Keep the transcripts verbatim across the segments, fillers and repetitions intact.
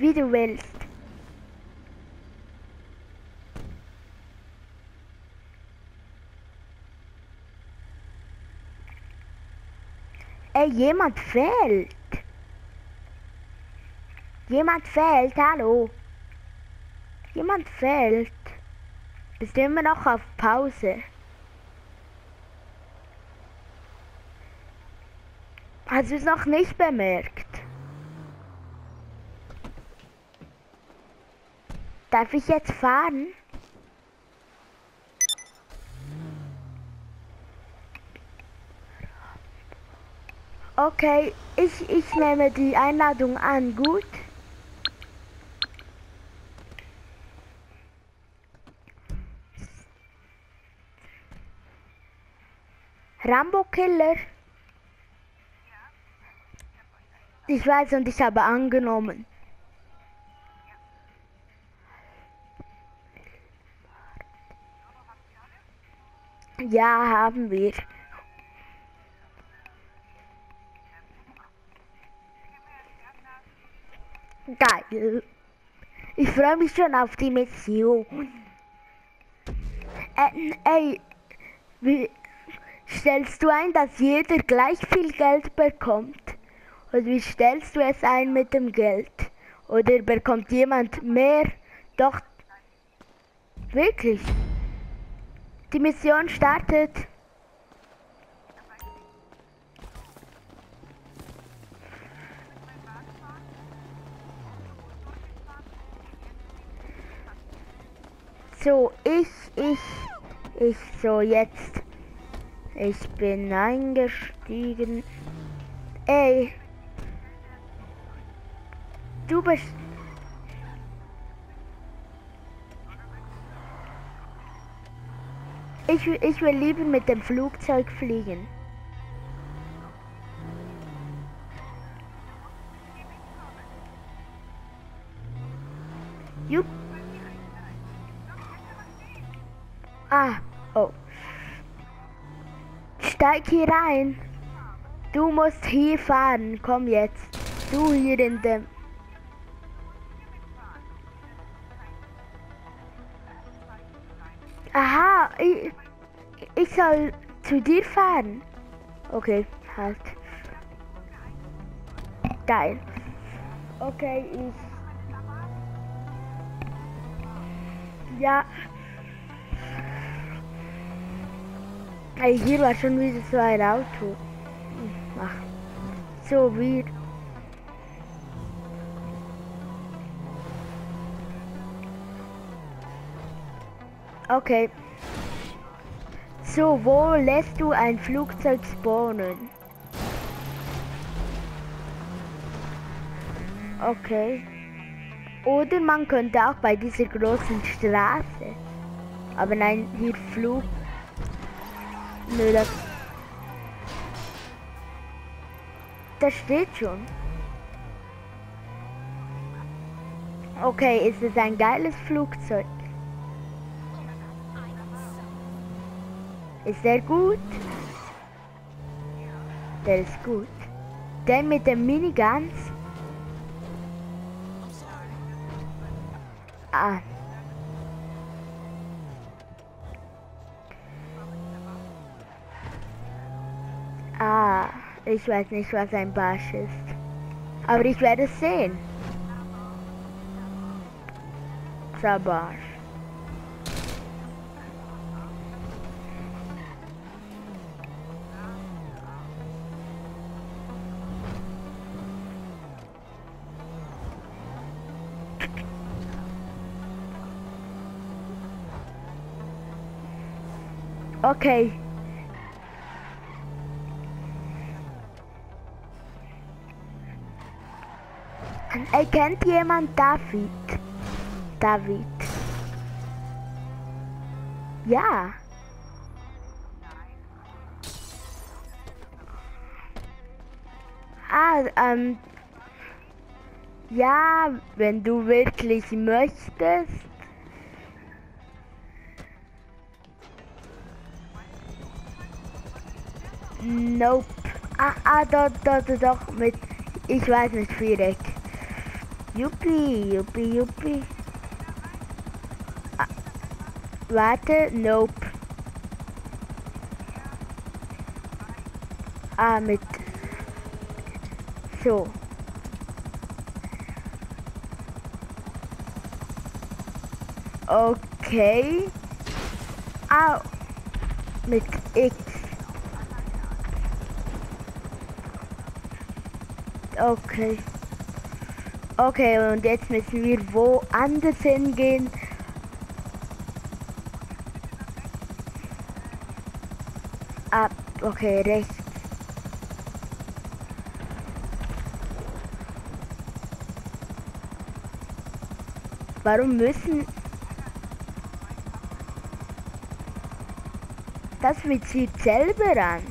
Wie du willst. Ey, jemand fällt. Jemand fällt, hallo. Jemand fällt. Bist du immer noch auf Pause? Hast du es noch nicht bemerkt? Darf ich jetzt fahren? Okay, ich, ich nehme die Einladung an, gut? Rambo Killer? Ich weiß und ich habe angenommen. Ja, haben wir. Geil. Ich freue mich schon auf die Mission. Äh, ey, wie stellst du ein, dass jeder gleich viel Geld bekommt? Oder wie stellst du es ein mit dem Geld? Oder bekommt jemand mehr? Doch, wirklich. Die Mission startet. So, ich, ich, ich, so jetzt. Ich bin eingestiegen. Ey. Du bist... Ich, ich will lieber mit dem Flugzeug fliegen. Jupp. Ah, oh. Steig hier rein. Du musst hier fahren. Komm jetzt. Du hier in dem... Aha, ich, ich soll zu dir fahren. Okay, halt. Geil. Okay, ich... Ja. Ey, hier war schon wieder so ein Auto. Ach. So wie... Okay. So, wo lässt du ein Flugzeug spawnen? Okay. Oder man könnte auch bei dieser großen Straße. Aber nein, hier Flug. Nö, das... Das steht schon. Okay, ist es ein geiles Flugzeug? Ist der gut? Der ist gut. Der mit dem Miniguns? Ah. Ah, ich weiß nicht, was ein Barsch ist. Aber ich werde es sehen. Sabarsch. Okay. Erkennt jemand David? David. Ja. Ah, ähm. Ja, wenn du wirklich möchtest. Nope. Ah, ah, dort, dort, doch mit. Ich weiß nicht, Viereck. Juppie, juppie, juppie. Ah, warte, nope. Ah, mit... So. Okay. Ah, mit X. Okay. Okay, und jetzt müssen wir woanders hingehen. Ah, okay, rechts. Warum müssen... Das zieht selber an.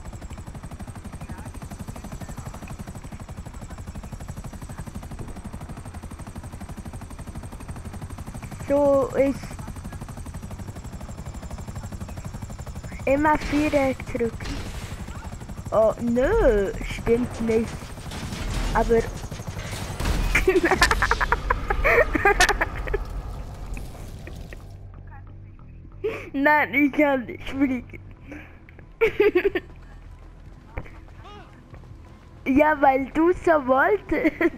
So ist immer Viereck drücken. Oh nö, stimmt nicht. Aber nein, ich kann nicht fliegen. Ja, weil du so wolltest.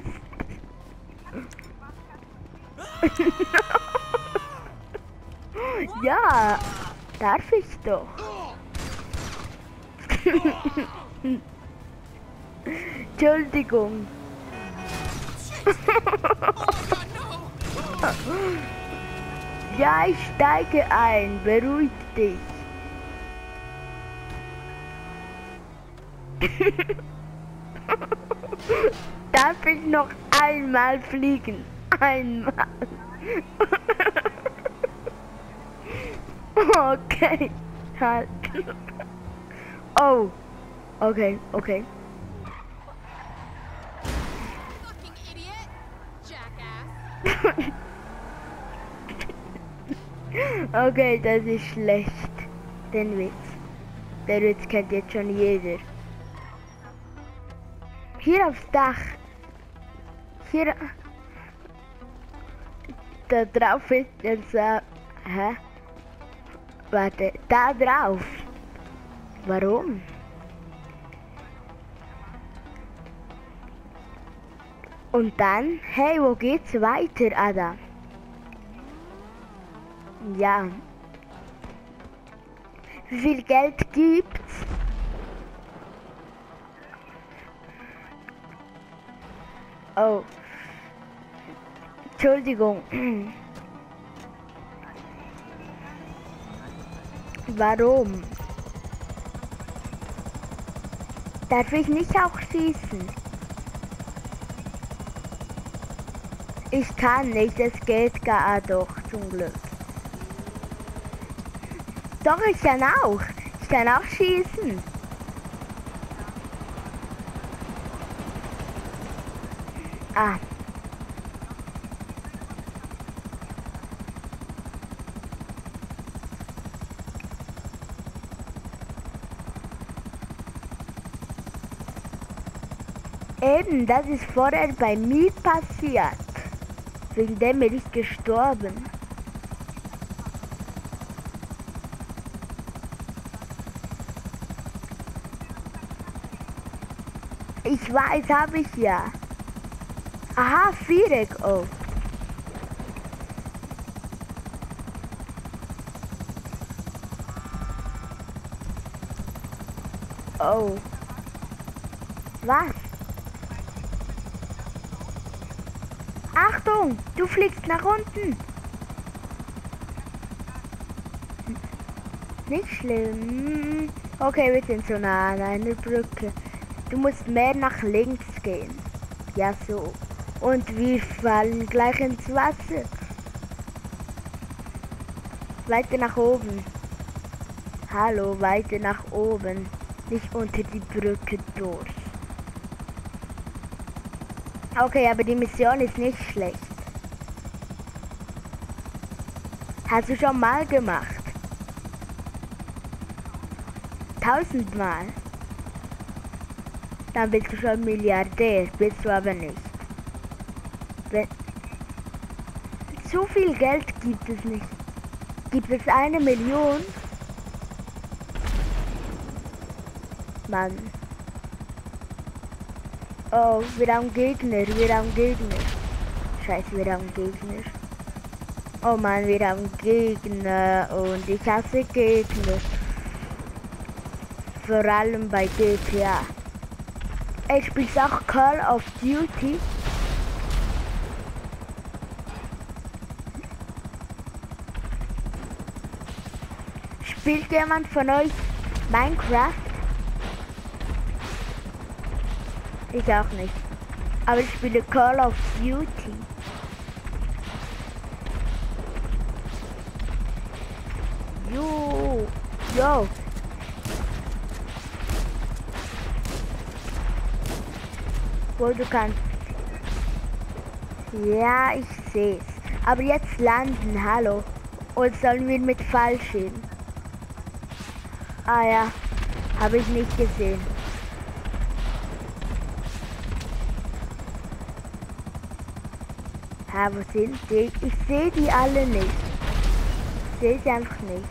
Ja, darf ich doch. Entschuldigung. Ja, ich steige ein. Beruhig dich. Darf ich noch einmal fliegen? Einmal. Okay. Halt. Oh. Okay, okay. Okay, das ist schlecht. Den Witz. Der Witz kennt jetzt schon jeder. Hier aufs Dach. Hier. Da drauf ist jetzt. Äh, hä? Warte, da drauf. Warum? Und dann, hey, wo geht's weiter, Ada? Ja. Wie viel Geld gibt's? Oh. Entschuldigung. Warum? Darf ich nicht auch schießen? Ich kann nicht, es geht gar doch, zum Glück. Doch, ich kann auch. Ich kann auch schießen. Ah. Eben, das ist vorher bei mir passiert. Wegen dem bin ich gestorben. Ich weiß, habe ich ja. Aha, Viereck, oh. Oh. Was? Achtung, du fliegst nach unten. Nicht schlimm. Okay, wir sind so nah an einer Brücke. Du musst mehr nach links gehen. Ja, so. Und wir fallen gleich ins Wasser. Weiter nach oben. Hallo, weiter nach oben. Nicht unter die Brücke durch. Okay, aber die Mission ist nicht schlecht. Hast du schon mal gemacht? Tausendmal. Dann bist du schon Milliardär, bist du aber nicht. Wenn so viel Geld gibt es nicht. Gibt es eine Million? Mann. Oh, wir haben Gegner, wir haben Gegner. Scheiße, wir haben Gegner. Oh Mann, wir haben Gegner und ich hasse Gegner. Vor allem bei G T A. Ich spiele auch Call of Duty. Spielt jemand von euch Minecraft? Ich auch nicht. Aber ich spiele Call of Duty. Jo, jo. Wo du kannst. Ja, ich sehe es. Aber jetzt landen, hallo. Und sollen wir mit Fallschirm? Ah ja, habe ich nicht gesehen. Ha, wo sind die? Ich sehe die alle nicht. Ich sehe sie einfach nicht.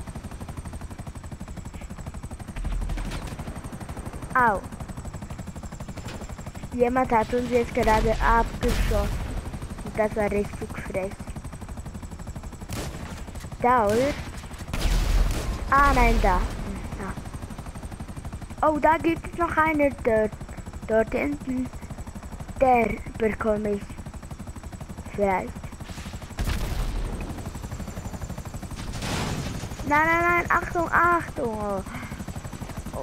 Au. Jemand hat uns jetzt gerade abgeschossen. Und das war richtig frech. Da, oder? Ah, nein, da. Da. Oh, da gibt es noch einen dort. Dort hinten. Der bekomme ich. Vielleicht. Nein, nein, nein. Achtung, Achtung. Oh. Oh.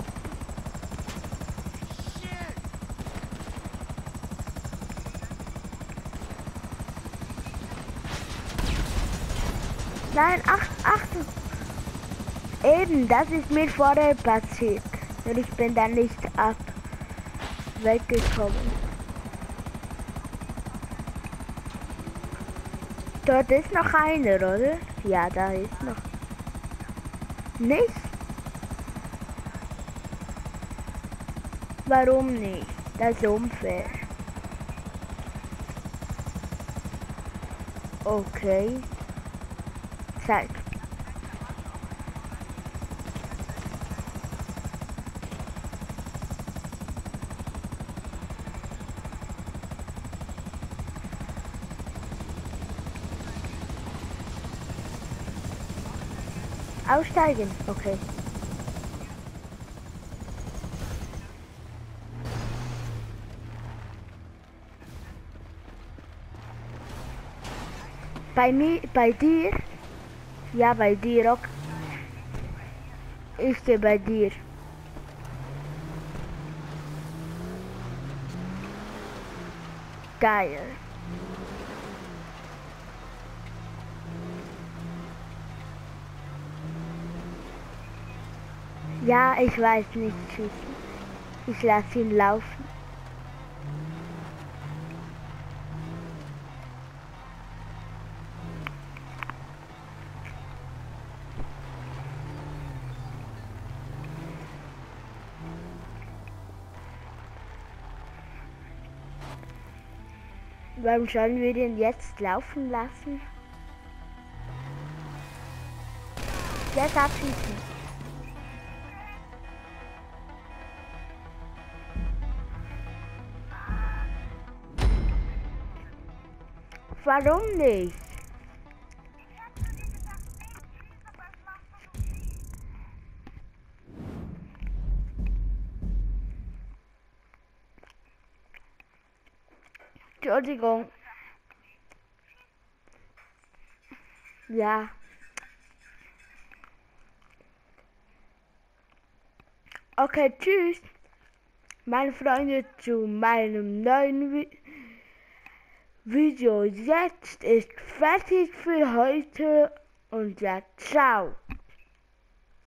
Nein, ach, Achtung. Eben, das ist mir vorher passiert. Und ich bin dann nicht ab weggekommen. Dort ist noch einer, oder? Ja, da ist noch. Nicht? Warum nicht? Das ist unfair. Okay. Zeit. Aussteigen, okay. Bei mir, bei dir? Ja, bei dir auch. Ich gehe bei dir. Geil. Ja, ich weiß nicht schießen. Ich lasse ihn laufen. Warum sollen wir den jetzt laufen lassen? Jetzt abschießen. Warum nicht? Entschuldigung. Ja. Okay, tschüss. Meine Freunde, zu meinem neuen Vi Video. Jetzt ist fertig für heute und ja, ciao.